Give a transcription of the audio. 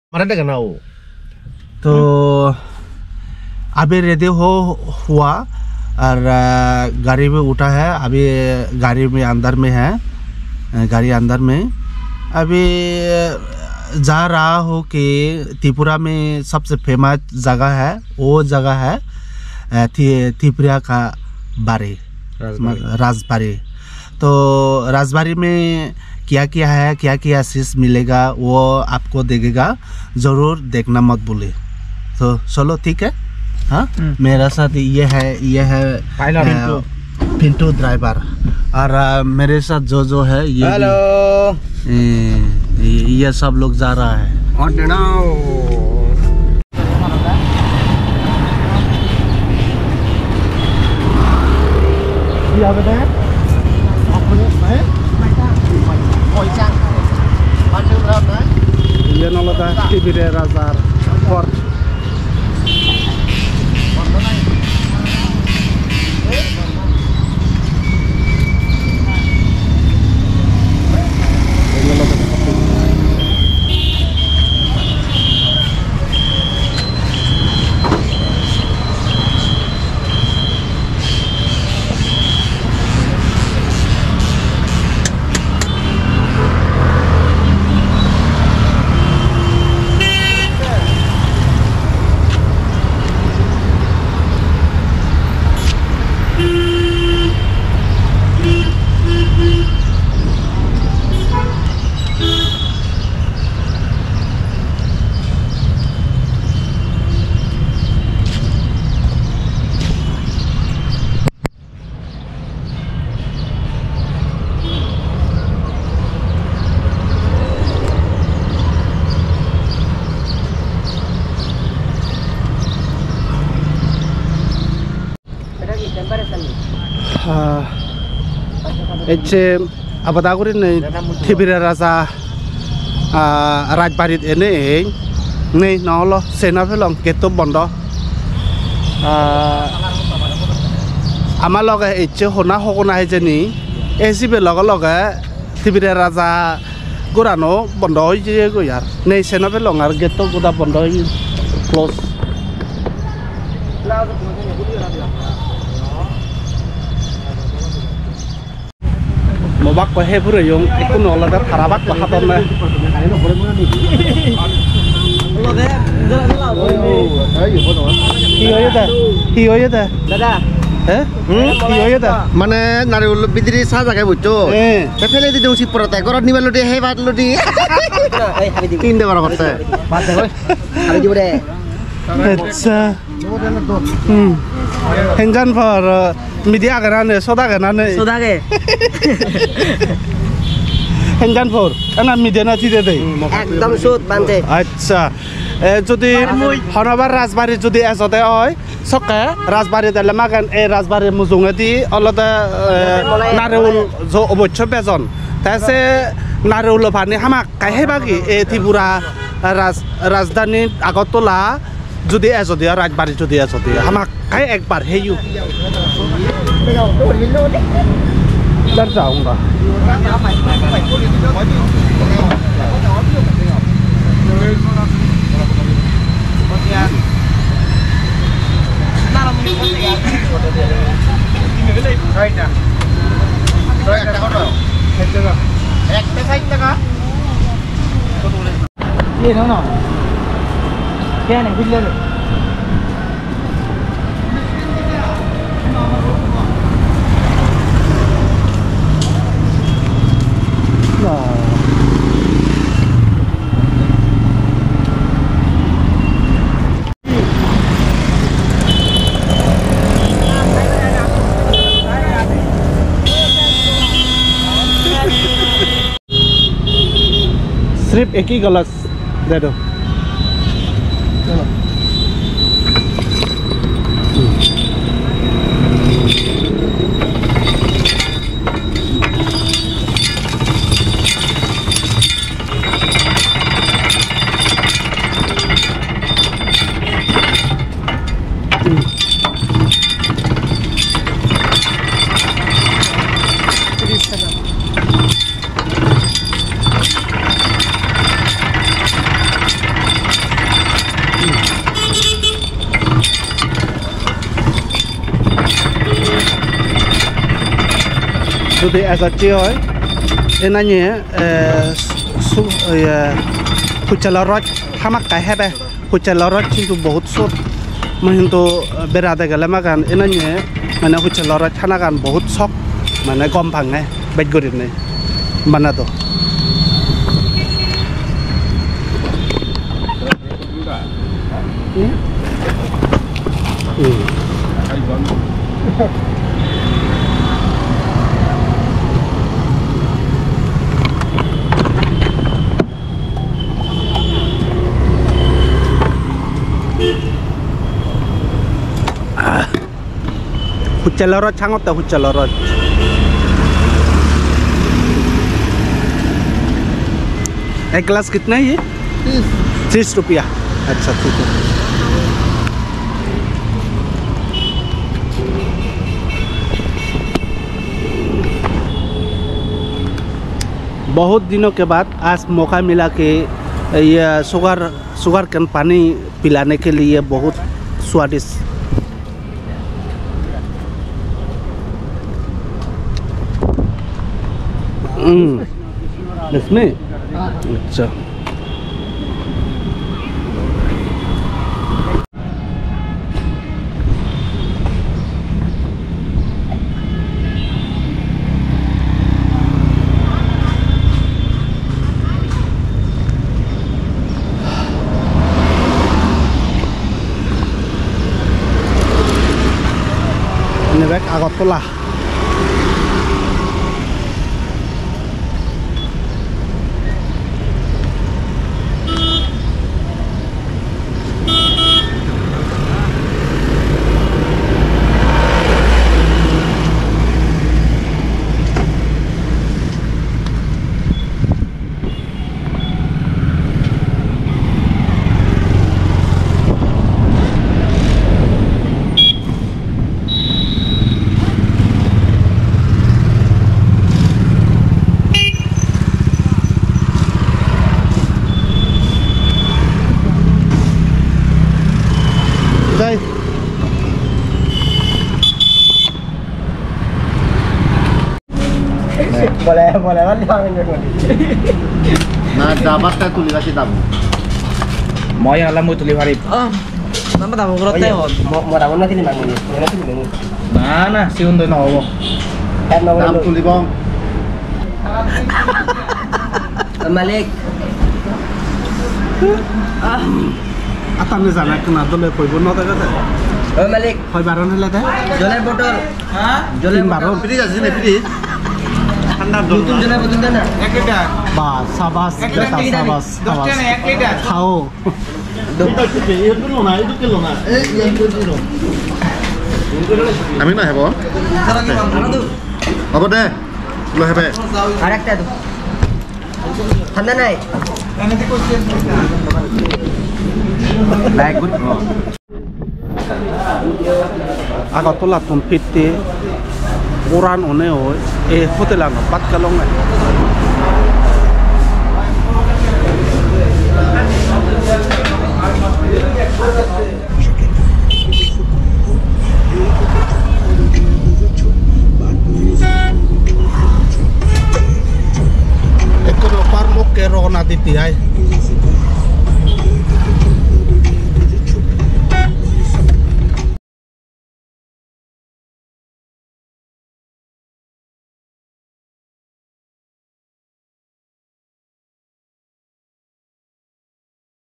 मराठा का नाव तो अभी रेडी हुआ और गाड़ी में उठा है। अभी गाड़ी में अंदर में है, गाड़ी अंदर में अभी जा रहा हो कि त्रिपुरा में सबसे फेमस जगह है, वो जगह है त्रिपुरा का बारी, राजबाड़ी। तो राजबाड़ी में क्या क्या है, क्या क्या चीज़ मिलेगा वो आपको देखेगा, ज़रूर देखना मत भूलिए। तो चलो ठीक है। हाँ, मेरा साथ ये है पिंटू ड्राइवर और मेरे साथ जो है ये हेलो, ये सब लोग जा रहा है। ये नलदा टिबिरे राजार fort. Abadaguri nih Tibira Raza Rajbarit ini nih nolo senapelong ketu bondo amaloga hona hokona hejeni esibe loga Tibira Raza gurano bondo je goyar nih senapelong ar ketu guda bondo close. Mobak ko hebure yung ikun ola da tharabak ko haton na hiyo da dada hiyo da মানে নারিউল বিদ্রি সা জায়গায় বুঝছো তে ফেলে দিতে উচিত পড়তে গরত নিবা লটি হে বাত লটি তিন দে বার করতে বাত দে আরে দিব রে আচ্ছা হেনজান ফর মিডিয়া গানে সোদা গে হেনজান ফর না মিডিয়া না থিদে দেই একদম সুদ বানতে। আচ্ছা যদি হনবার রাজবাড়ি যদি এসতে হয় সকে রাজবাড়ি দিলে মাগান এই রাজবাড়ি মুজুঙেদি অলদা নারেউল যে অবশ্য বেজন তাছে নারেউল ভানি হামাক কাহে বাকি এই ত্রিপুরা রাজধানী আগরতলা যদি এসতে রাজবাড়ি যদি এসতে হামাক কাহে একবার হেইউ Dar jauh enggak? सिर्फ एक ही गिलास दे दो। যদি এজাতি হয় এনানি হুচালরত হামাক কাহেবে হুচালরত কিন্তু বহুত সব কিন্তু বেড়াতে গেলে মাগান এনানি মানে হুচালরত থানাগান বহুত সক মানে গম ভাঙে বেদ গরিব নেই বানাতো Hucalorot sangat tak hucalorot. एक गिलास कितना है ये 30 रुपया अच्छा ठीक है बहुत दिनों के बाद आज मौका मिला कि ये शुगर कैन पानी पिलाने के लिए बहुत स्वादिष्ट इसमें अच्छा ini baik Agatullah boleh kan nah dapat teh tuli kasih tamu mau yang lamu tuli harip nama tamu kurang teh mau tamu nanti nih manggil mana si untuk nawo tamu tuli bang Malik atam nih sana kena dulu koi bono teh kata Malik koi baron hela teh jolen botol jolen baron pilih jadi nih pilih নতুন জনা বতুন দেনা 1 litre বাস সাবাস বেটা সাবাস সাবাস 1 litre খাও আমি না হেব হ'ব দে লৈ হেবে আরেকটা দাও ঠান্ডা নাই এনাতে question like good Agatullah tumpiti uran oneo hotelan pat kalong